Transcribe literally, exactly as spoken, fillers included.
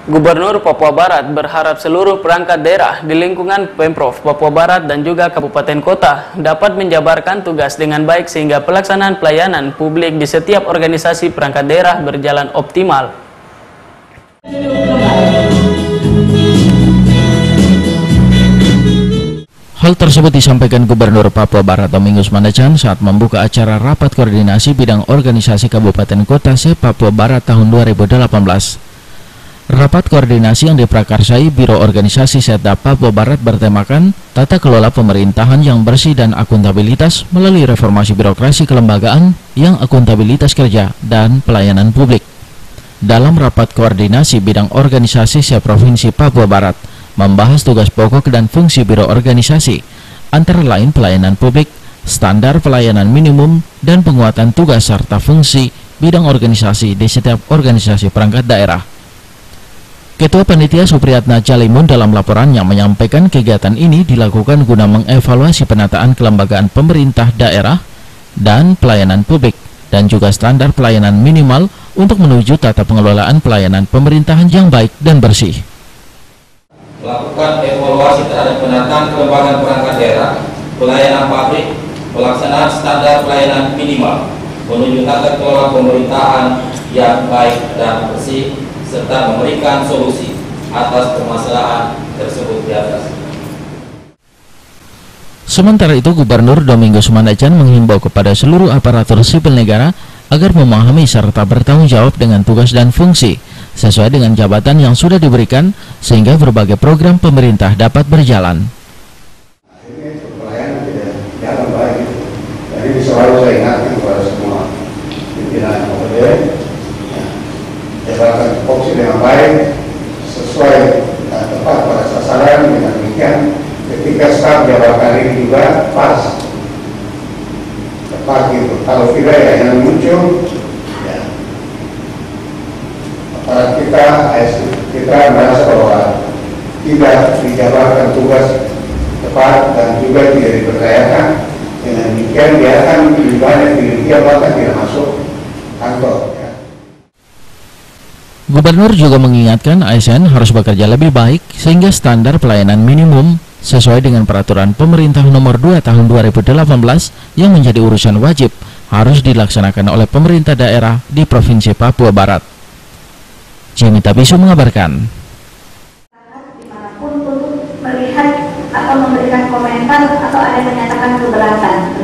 Gubernur Papua Barat berharap seluruh perangkat daerah di lingkungan Pemprov Papua Barat dan juga kabupaten kota dapat menjabarkan tugas dengan baik sehingga pelaksanaan pelayanan publik di setiap organisasi perangkat daerah berjalan optimal. Hal tersebut disampaikan Gubernur Papua Barat Domingus Mandacan saat membuka acara rapat koordinasi bidang organisasi kabupaten kota se-Papua Barat tahun dua ribu delapan belas. Rapat koordinasi yang diprakarsai Biro Organisasi Setda Papua Barat bertemakan tata kelola pemerintahan yang bersih dan akuntabilitas melalui reformasi birokrasi kelembagaan yang akuntabilitas kerja dan pelayanan publik. Dalam rapat koordinasi bidang organisasi se-Provinsi Papua Barat membahas tugas pokok dan fungsi Biro Organisasi, antara lain pelayanan publik, standar pelayanan minimum, dan penguatan tugas serta fungsi bidang organisasi di setiap organisasi perangkat daerah. Ketua Panitia Supriyatna Jalimun dalam laporannya menyampaikan kegiatan ini dilakukan guna mengevaluasi penataan kelembagaan pemerintah daerah dan pelayanan publik dan juga standar pelayanan minimal untuk menuju tata pengelolaan pelayanan pemerintahan yang baik dan bersih. Melakukan evaluasi terhadap penataan kelembagaan perangkat daerah, pelayanan publik, pelaksanaan standar pelayanan minimal menuju tata kelola pemerintahan yang baik dan bersih, serta memberikan solusi atas permasalahan tersebut di atas. Sementara itu, Gubernur Domingus Mandacan menghimbau kepada seluruh aparatur sipil negara agar memahami serta bertanggung jawab dengan tugas dan fungsi sesuai dengan jabatan yang sudah diberikan sehingga berbagai program pemerintah dapat berjalan. Ini pelayanan tidak jalan baik. Jadi selalu saya ingatkan kepada semua pimpinan O P D, jalankan tupoksi dengan baik sesuai dan tepat pada sasaran. Dengan demikian ketika staf jabatan ini juga pas tepat gitu. Kalau tidak ya yang muncul ya aparat kita kita merasa bahwa tidak dijabarkan tugas tepat dan juga tidak dipercayakan. Dengan demikian dia akan lebih banyak dia bahkan tidak masuk kantor. Gubernur juga mengingatkan A S N harus bekerja lebih baik sehingga standar pelayanan minimum sesuai dengan peraturan pemerintah nomor dua tahun dua ribu delapan belas yang menjadi urusan wajib harus dilaksanakan oleh pemerintah daerah di Provinsi Papua Barat. Jimmy Tabisu mengabarkan. Dimanapun untuk melihat atau memberikan komentar atau ada yang menyatakan keberatan